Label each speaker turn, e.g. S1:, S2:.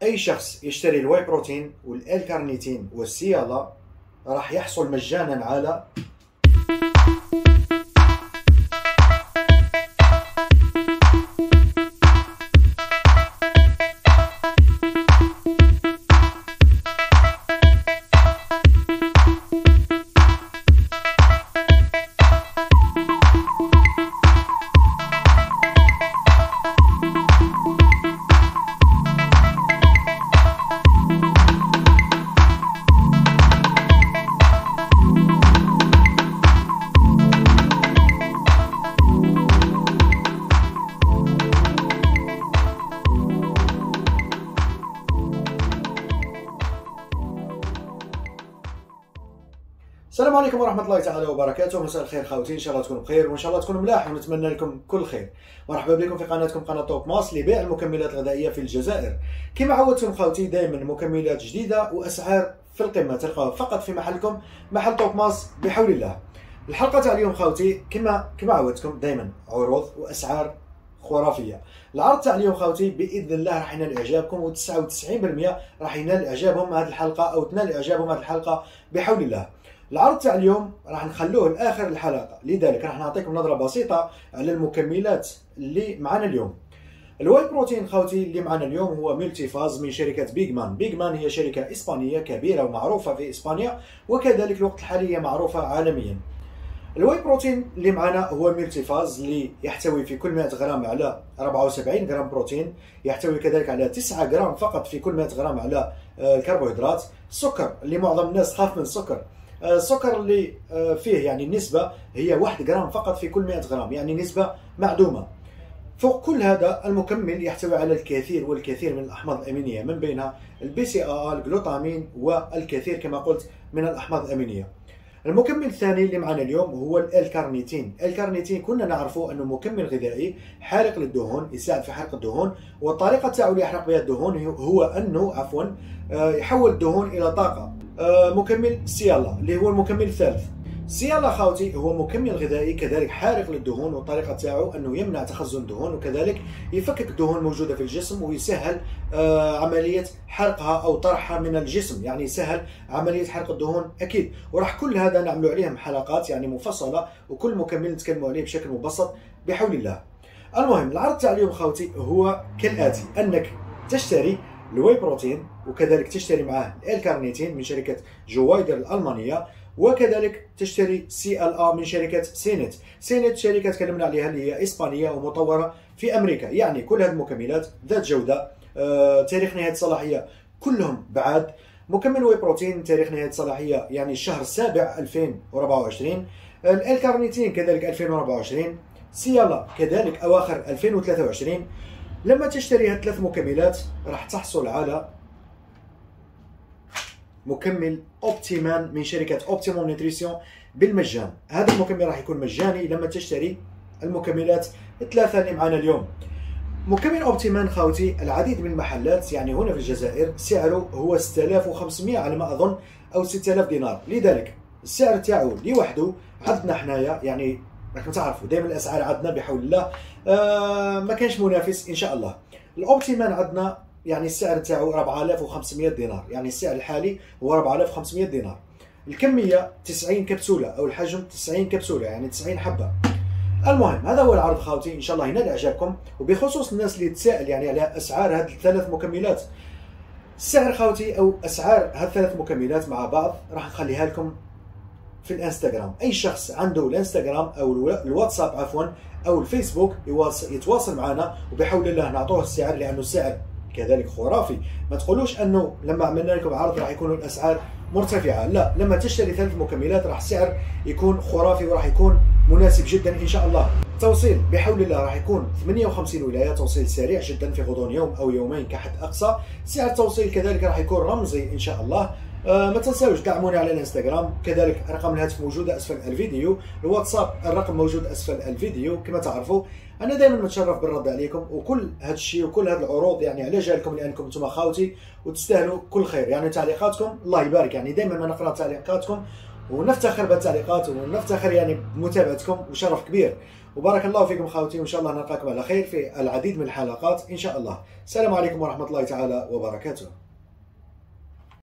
S1: اي شخص يشتري الواي بروتين والالكارنيتين والسيالا راح يحصل مجانا على السلام عليكم ورحمة الله تعالى وبركاته. مساء الخير خوتي، ان شاء الله تكونوا بخير وان شاء الله تكونوا ملاح ونتمنى لكم كل خير. مرحبا بكم في قناتكم قناة توب ماس لبيع المكملات الغذائية في الجزائر. كما عودتكم خوتي دائما مكملات جديدة واسعار في القمة تلقاها فقط في محلكم محل توب ماس بحول الله. الحلقة تاع اليوم خوتي كما عودتكم دائما عروض واسعار خرافية. العرض تاع اليوم خوتي باذن الله راح ينال اعجابكم و99% راح ينال اعجابهم هذه الحلقة او تنال اعجابهم هذه الحلقة بحول الله. العرض تاع اليوم راح نخلوه لاخر الحلقه، لذلك راح نعطيكم نظره بسيطه على المكملات اللي معنا اليوم. الواي بروتين خوتي اللي معنا اليوم هو ملتي فاز من شركه بيغمان. بيغمان هي شركه اسبانيه كبيره ومعروفه في اسبانيا، وكذلك الوقت الحالي هي معروفه عالميا. الواي بروتين اللي معنا هو ملتي فاز اللي يحتوي في كل 100 غرام على 74 غرام بروتين، يحتوي كذلك على 9 غرام فقط في كل 100 غرام على الكربوهيدرات. السكر اللي معظم الناس تخاف من السكر، السكر اللي فيه يعني النسبة هي 1 غرام فقط في كل 100 غرام، يعني نسبة معدومة. فوق كل هذا المكمل يحتوي على الكثير والكثير من الأحماض الأمينية، من بينها البي سي آ، الجلوتامين والكثير كما قلت من الأحماض الأمينية. المكمل الثاني اللي معنا اليوم هو الكارنيتين. الكارنيتين كنا نعرفه انه مكمل غذائي حارق للدهون، يساعد في حرق الدهون، والطريقه تاعو اللي يحرق بها الدهون هو انه يحول الدهون الى طاقه. مكمل سيالا اللي هو المكمل الثالث. سيالا خاوتي هو مكمل غذائي كذلك حارق للدهون، والطريقه تاعو انه يمنع تخزن الدهون وكذلك يفكك الدهون الموجوده في الجسم ويسهل عمليه حرقها او طرحها من الجسم، يعني يسهل عمليه حرق الدهون اكيد. وراح كل هذا نعملوا عليهم حلقات يعني مفصله، وكل مكمل نتكلموا عليه بشكل مبسط بحول الله. المهم العرض تاع اليوم خوتي هو كالاتي: انك تشتري الواي بروتين وكذلك تشتري معاه الكارنيتين من شركه جوايدر الالمانيه، وكذلك تشتري سي ال ا من شركه سينت. سينت شركه تكلمنا عليها اللي هي اسبانيه ومطوره في امريكا، يعني كل هذه المكملات ذات جوده، تاريخ نهايه الصلاحيه كلهم بعاد. مكمل واي بروتين تاريخ نهايه الصلاحيه يعني الشهر السابع 2024، الكارنيتين كذلك 2024، سيالا كذلك اواخر 2023. لما تشتري هاد 3 مكملات راح تحصل على مكمل اوبتيمان من شركه اوبتيموم نيوتريسيون بالمجان. هذا المكمل راح يكون مجاني لما تشتري المكملات الثلاثه اللي معنا اليوم. مكمل اوبتيمان خاوتي العديد من المحلات يعني هنا في الجزائر سعره هو 6500 على ما اظن او 6000 دينار، لذلك السعر تاعو لوحده عندنا حنايا يعني راكم تعرفوا دائما الاسعار عندنا بحول الله ما كانش منافس ان شاء الله. الاوبتيمان عندنا يعني السعر تاعو 4500 دينار، يعني السعر الحالي هو 4500 دينار. الكميه 90 كبسوله او الحجم 90 كبسوله يعني 90 حبه. المهم هذا هو العرض خاوتي، ان شاء الله ينال اعجابكم. وبخصوص الناس اللي تسائل يعني على اسعار هذه ال3 مكملات، السعر خاوتي او اسعار هذه ال3 مكملات مع بعض راح نخليها لكم في الانستغرام. اي شخص عنده الانستغرام او الواتساب عفوا او الفيسبوك يتواصل معنا وبحول الله نعطوه السعر، لانه السعر كذلك خرافي. ما تقولوش انه لما عملنا لكم عرض راح يكون الاسعار مرتفعه، لا، لما تشتري 3 مكملات راح السعر يكون خرافي وراح يكون مناسب جدا ان شاء الله. التوصيل بحول الله راح يكون 58 ولايه، توصيل سريع جدا في غضون يوم او يومين كحد اقصى. سعر التوصيل كذلك راح يكون رمزي ان شاء الله. ما تنساوش دعموني على الانستغرام، كذلك رقم الهاتف موجود اسفل الفيديو، الواتساب الرقم موجود اسفل الفيديو. كما تعرفوا انا دائما متشرف بالرد عليكم، وكل هذا الشيء وكل هذه العروض يعني على جالكم لانكم انتم خاوتي وتستاهلوا كل خير. يعني تعليقاتكم الله يبارك، يعني دائما ما نقرا تعليقاتكم ونفتخر بالتعليقات ونفتخر يعني بمتابعتكم، وشرف كبير. وبارك الله فيكم خوتي، وان شاء الله نلقاكم على خير في العديد من الحلقات ان شاء الله. السلام عليكم ورحمه الله تعالى وبركاته.